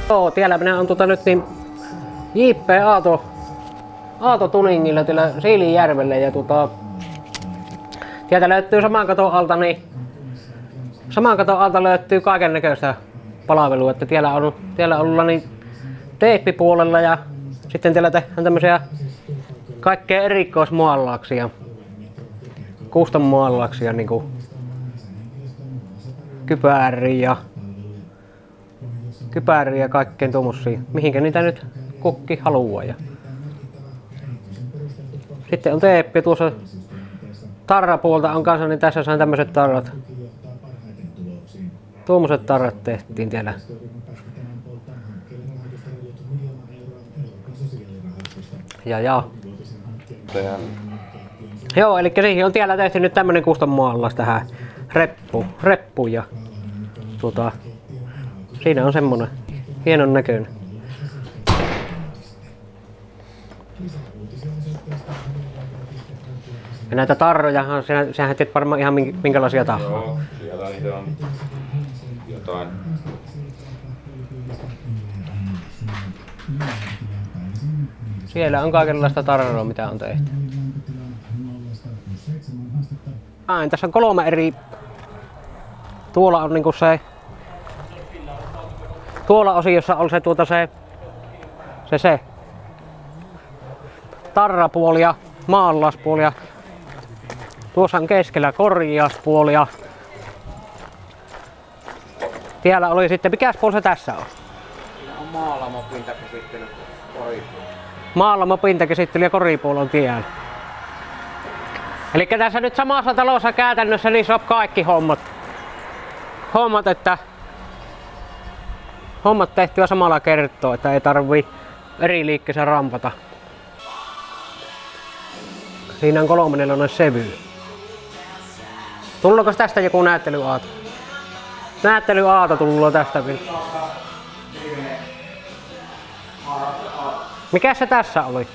Joo, tiellä minä on nyt niin J.P. Aato Tuningilla tiellä Siilinjärvellä ja Sieltä löytyy saman katon alta löytyy kaiken näköistä palvelua, että tiellä ollaan niin teippipuolella ja sitten tiellä tehdään tämmöisiä kaikkea erikoismuollauksia, custom-muollauksia niinku kypäriä ja kaikkeen tommosia, mihinkä niitä nyt kukki haluaa. Ja sitten on teeppi tuossa tarrapuolta on kanssa, niin tässä on tämmöiset tarrat. Tuommoiset tarrat tehtiin tiellä. Ja. Joo, eli siihen on tiellä tehty nyt tämmönen custom-muollaus tähän reppu ja siinä on semmonen hienon näköinen. Ja näitä tarrojahan, sähän teet varmaan ihan minkälaisia tahansa. Joo, siellä niitä on jotain. Siellä on kaikenlaista tarroa, mitä on tehty. Tässä on 3 eri. Tuolla on niinku se. Tuolla osiossa on se tarrapuoli ja maalaispuoli. Ja tuossa on keskellä korjauspuoli. Ja siellä oli sitten, mikäs puoli se tässä on? Siinä on maalamopintakäsittely koripuoli. Maalamopintakäsittely ja koripuoli on tiellä. Eli tässä nyt samassa talossa käytännössä niin on kaikki hommat, että hommat tehtyä samalla kertoo, että ei tarvii eri liikkeessä rampata. Siinä on 3/4 sevy. Tullaanko tästä joku näyttelyaato? Näyttelyaato tullut tästä vielä. Mikä se tässä oli?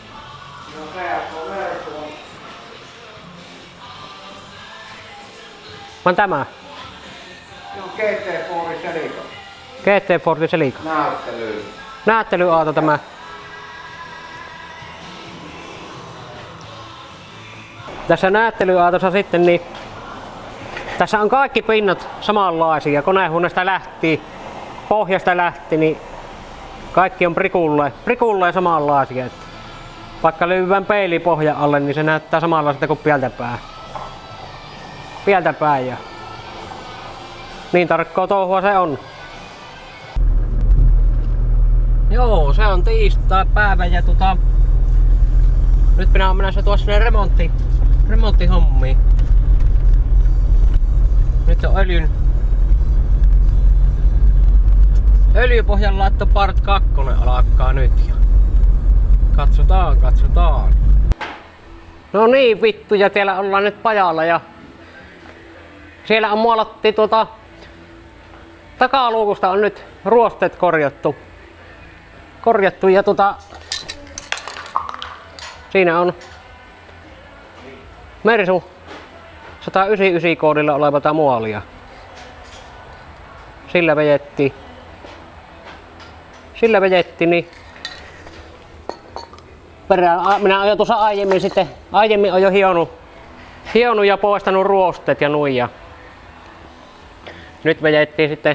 Vaan tämä? Se on GT4 Celica. GT4 Celica. Näyttelyauto tämä. Tässä näyttelyautossa sitten niin tässä on kaikki pinnat samanlaisia. Konehuoneesta lähti, pohjasta lähti, niin kaikki on prikulleen samanlaisia. Että vaikka lyövän peili pohjan alle, niin se näyttää samanlaiselta kuin pieltä päin. Ja niin tarkkaa touhua se on. Joo, se on tiistai-päivä ja nyt minä olen menossa tuossa remonttihommiin. Nyt on öljypohjan laitto part 2 alkaa nyt ja katsotaan. No niin vittu, ja siellä ollaan nyt pajalla ja siellä on muolattiin takaluukusta on nyt ruosteet korjattu ja siinä on Mersu 199 koodilla olevaa muolia. Sillä vejettiin niin perään. Minä olen jo tuossa aiemmin on jo hionut ja poistanut ruosteet ja nuija. Nyt vejettiin sitten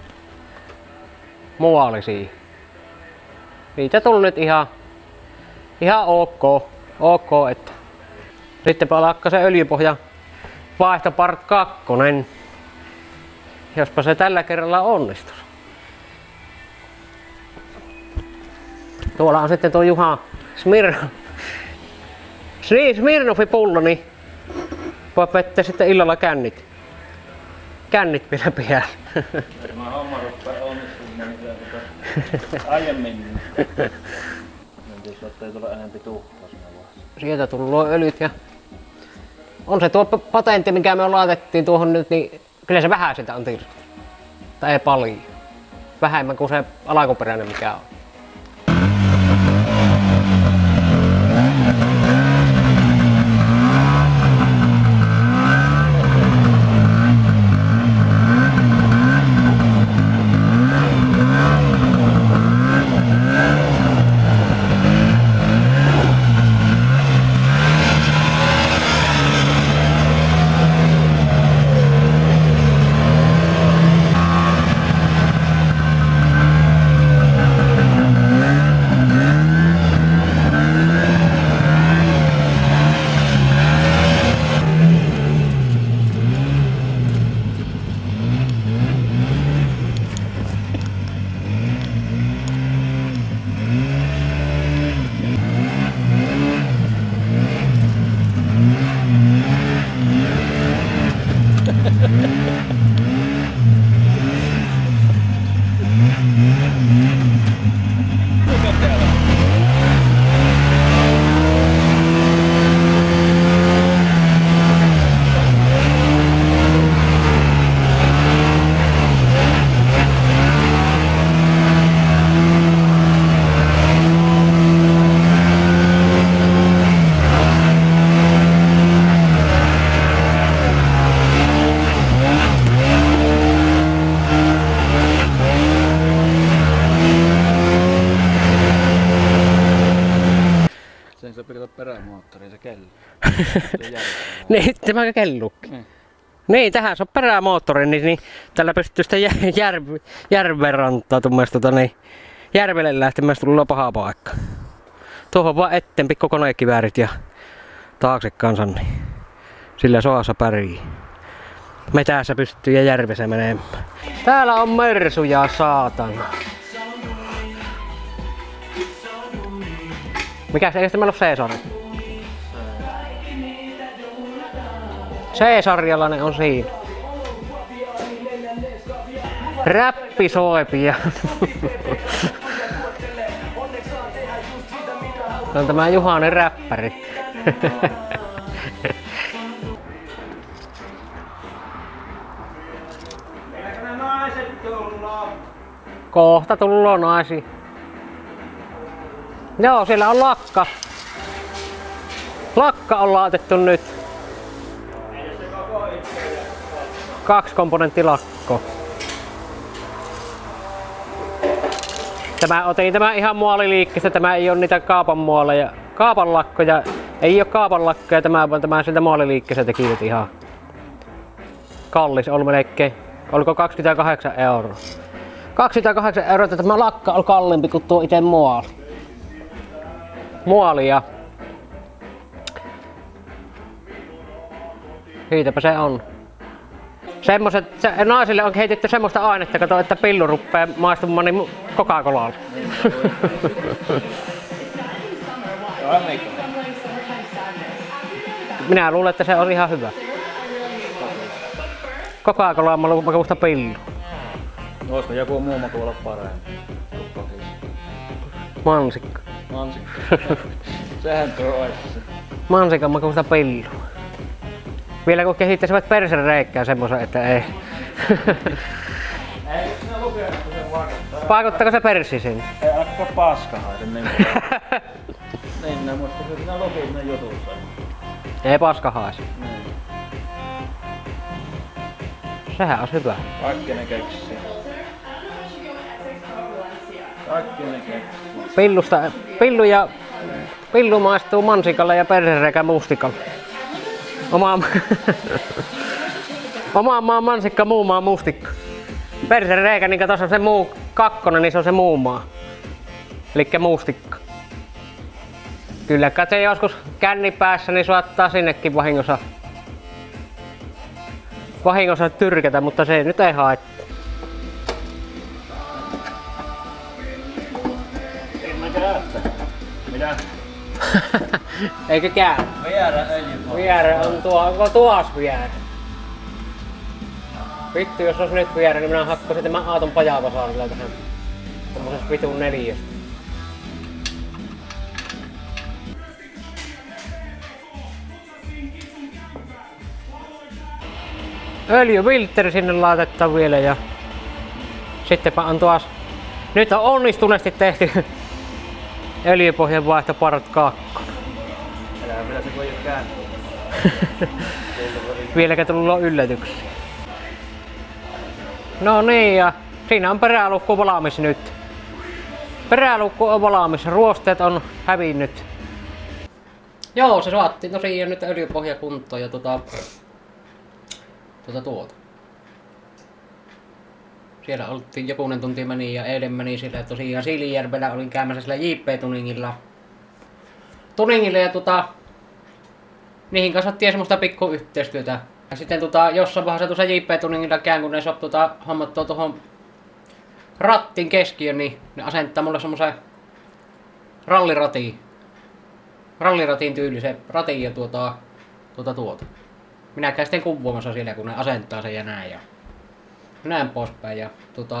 muolisiin. Niitä tuli nyt ihan ok, että sitten palakka se öljypohja vaihto part 2. Jospa se tällä kerralla onnistus. Tuolla on sitten tuo Juha Smirnoffin pullo, niin voi vetää sitten illalla kännit vielä päällä. Varmaan homma ruppaa onnistumaan aiemmin. Jos ei tule enemmän tuhkaa siinä vaiheessa. Sieltä tullut öljyt ja on se tuo patentti, mikä me laitettiin tuohon nyt, niin kyllä se vähän sitä on tirtu. Tai ei paljon. Vähemmän kuin se alkuperäinen mikä on. Sen sä pidät perämoottoriin, se kello. Niin, tämä kellukki. Niin, tähän se on perämoottori, niin tällä pystyy sitä järven rantaa niin järvelle lähtemässä tulee paha paikka. Tuohon vaan eteen pikku konekiväärit ja taakse kanssa, niin sillä soassa pärjää. Metässä pystyy ja järvessä menemään. Täällä on mersuja, saatana. Mikäs ei meillä ole C-sarja? C-sarjalainen on siinä. Räppisoipia. On tämä Juhanen räppäri. Kohta tullaan naisi. Joo, siellä on lakka. Lakka on laitettu nyt. 2 komponenttilakko. Otin tämä ihan muoliliikkeestä, tämä ei ole niitä kaapan muoleja. Kaapan lakkoja, ei ole kaapan lakkoja, tämä sieltä muoliliikkeestä tekivät ihan. Kallis oli melkein. Oliko 28 €? 28 €, että tämä lakka on kalliimpi kuin tuo itse muoli. Muolia. Siitäpä se on. Naisille on heitetty semmoista ainetta, kato, että pillu ruppee maistumaan niin Coca-Colalla. Minä luulen, että se on ihan hyvä. Coca-Colaa makuista pillu. Olisiko joku muu maku olla parempi? Mansikka. Mansikka. Sehän tuo olisi se. Mansikan makuista pillu. Vielä kun kehittäisivät persen reikkää semmoisen, että ei. Ei, sinä lukenut, kun se vaikuttaa. Vaikuttaako se perssi sinne? Ei alkaa paskahaisen niin. Niin, minä muistin, että sinä lukit ne jutussa. Ei paska haise. Niin. Sehän on hyvä. Kaikki ne keksii. Kaikki ne keksii. Pillu maistuu mansikalla ja persereikä mustikalla. Oma maa mansikka, muu maa mustikka. Persereikä, niin tuossa on se muu kakkonen, niin se on se muu maa. Elikkä mustikka. Kyllä katse joskus känni päässä, niin saattaa sinnekin vahingossa tyrkätä, mutta se nyt ei haittaa. Mitä? Eikö käy? Vierä öljy. Vierä on tuos vierä. Vittu, jos olisi nyt vierä, niin minä hakkasin tämän Aaton pajavasaarilla tähän. Tommosessa vitun 4. Öljyviltteri sinne laitetaan vielä ja sittenpä on tuossa. Nyt on onnistuneesti tehty öljypohjan vaihto part 2. Älä vielä se voi kääntyä. Vieläkö tullut yllätyksiä? No niin, ja siinä on perälukku valmis nyt. Perälukku on valmis, ruosteet on hävinnyt. Joo, se saatiin tosiaan nyt öljypohja kuntoon ja Siellä oltiin jokunen tunti meni ja eilen meni sillä tosiaan Siilijärvellä olin käymässä sillä JP-tuningilla. Ja niihin kanssa ties semmoista pikku yhteistyötä. Ja sitten jossain vaiheessa tuossa JP-tuningilla käyn, kun ne saa hommattua tuohon rattin keskiön, niin ne asentaa mulle semmoisen ralliratin tyylisen ratin ja minä käyn sitten kuvaamassa siellä, kun ne asentaa sen ja näin. Ja näin poispäin. Ja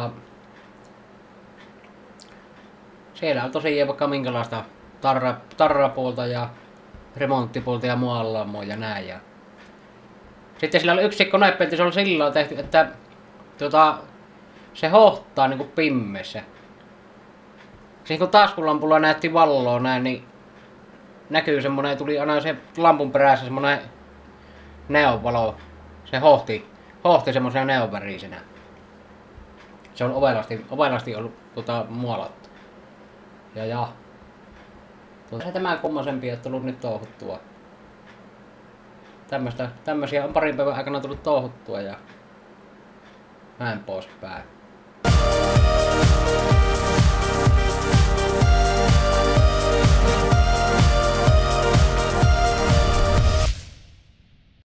siellä on tosiaan vaikka minkälaista tarrapuolta ja remonttipuolta ja muallamoa ja näin. Ja sitten sillä oli yksi konepelti, se oli sillä lailla tehty, että se hohtaa niinku pimmeessä. Siis kun taskulampulla näytti valoa näin, niin näkyy semmonen, tuli aina se lampun perässä semmonen neonvalo. Se hohti semmosena neonvärisenä. Se on ovelasti ollut muolattu. Ja. Se tämän kummasempi ei tullut nyt touhuttua. Tämmösiä on parin päivän aikana tullut touhuttua ja näin poispäin.